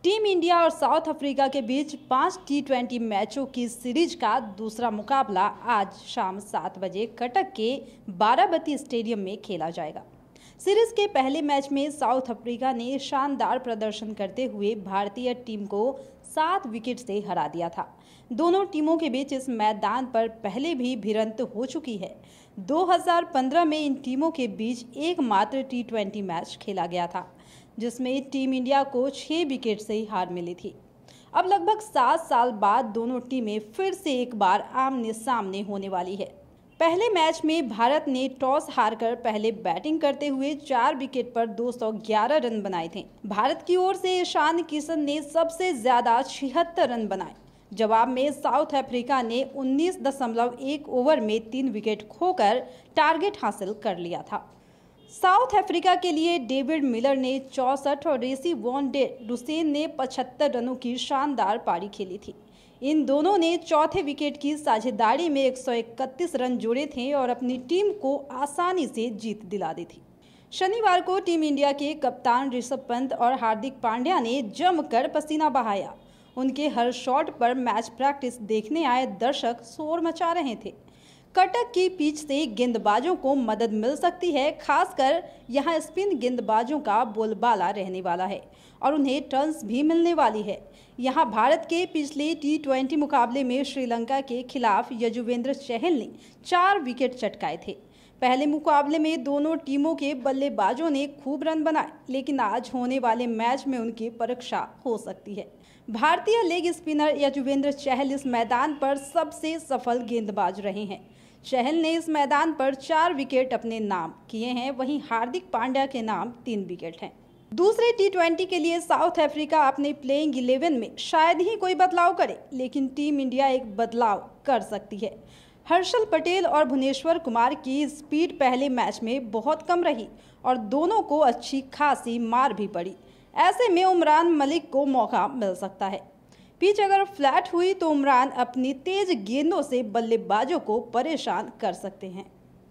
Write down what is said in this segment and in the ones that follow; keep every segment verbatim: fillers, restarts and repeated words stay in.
Team India और South Africa के बीच पांच टी ट्वेंटी मैचों की सीरीज का दूसरा मुकाबला आज शाम सात बजे कटक के बाराबती स्टेडियम में खेला जाएगा। सीरीज के पहले मैच में साउथ अफ्रीका ने शानदार प्रदर्शन करते हुए भारतीय टीम को सात विकेट से हरा दिया था। दोनों टीमों के बीच इस मैदान पर पहले भी भिड़ंत हो चुकी है। दो हज़ार पंद्रह में इन टीमों के बीच एकमात्र टी ट्वेंटी मैच खेला गया था, जिसमें टीम इंडिया को छह विकेट से ही हार मिली थी। अब लगभग सात साल बाद दोनों टीमें फिर से एक बार आमने सामने होने वाली है। पहले मैच में भारत ने टॉस हारकर पहले बैटिंग करते हुए चार विकेट पर दो सौ ग्यारह रन बनाए थे। भारत की ओर से ईशान किशन ने सबसे ज्यादा छिहत्तर रन बनाए। जवाब में साउथ अफ्रीका ने उन्नीस दशमलव एक ओवर में तीन विकेट खोकर टारगेट हासिल कर लिया था। साउथ अफ्रीका के लिए डेविड मिलर ने चौसठ और रेसी वॉन डे रुसेन ने पचहत्तर रनों की शानदार पारी खेली थी। इन दोनों ने चौथे विकेट की साझेदारी में एक सौ इकतीस रन जोड़े थे और अपनी टीम को आसानी से जीत दिला दी थी। शनिवार को टीम इंडिया के कप्तान ऋषभ पंत और हार्दिक पांड्या ने जमकर पसीना बहाया। उनके हर शॉट पर मैच प्रैक्टिस देखने आए दर्शक शोर मचा रहे थे। कटक की पिच से गेंदबाजों को मदद मिल सकती है, खासकर यहां स्पिन गेंदबाजों का बोलबाला रहने वाला है और उन्हें टर्न्स भी मिलने वाली है। यहां भारत के पिछले टी ट्वेंटी मुकाबले में श्रीलंका के खिलाफ यजुवेंद्र चहल ने चार विकेट चटकाए थे। पहले मुकाबले में दोनों टीमों के बल्लेबाजों ने खूब रन बनाए, लेकिन आज होने वाले मैच में उनकी परीक्षा हो सकती है। भारतीय लेग स्पिनर यजुवेंद्र चहल इस मैदान पर सबसे सफल गेंदबाज रहे हैं। चहल ने इस मैदान पर चार विकेट अपने नाम किए हैं, वहीं हार्दिक पांड्या के नाम तीन विकेट हैं। दूसरे टी ट्वेंटी के लिए साउथ अफ्रीका अपने प्लेइंग इलेवन में शायद ही कोई बदलाव करे, लेकिन टीम इंडिया एक बदलाव कर सकती है। हर्षल पटेल और भुवनेश्वर कुमार की स्पीड पहले मैच में बहुत कम रही और दोनों को अच्छी खासी मार भी पड़ी। ऐसे में उमरान मलिक को मौका मिल सकता है। पिच अगर फ्लैट हुई तो उमरान अपनी तेज गेंदों से बल्लेबाजों को परेशान कर सकते हैं।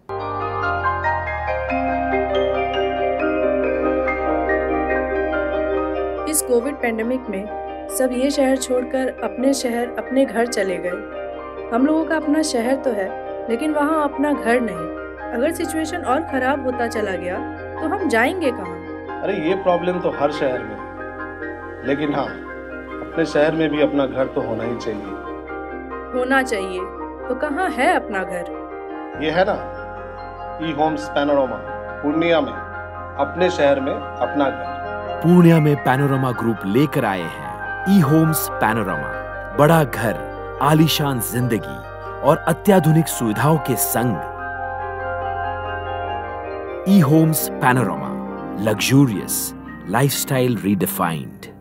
इस कोविड पेंडेमिक में सब ये शहर छोड़कर अपने शहर अपने घर चले गए। हम लोगों का अपना शहर तो है, लेकिन वहाँ अपना घर नहीं। अगर सिचुएशन और खराब होता चला गया तो हम जाएंगे कहाँ? अरे ये प्रॉब्लम तो हर शहर में है, लेकिन हाँ, अपने शहर में भी अपना घर तो होना ही चाहिए। होना चाहिए तो कहाँ है अपना घर? ये है ना, ई होम्स पैनोरमा, पूर्णिया में, अपने शहर में अपना घर। पूर्णिया में पैनोरमा ग्रुप लेकर आए हैं ई होम्स पैनोरमा। बड़ा घर, आलीशान जिंदगी और अत्याधुनिक सुविधाओं के संग। E Homes Panorama, luxurious lifestyle redefined।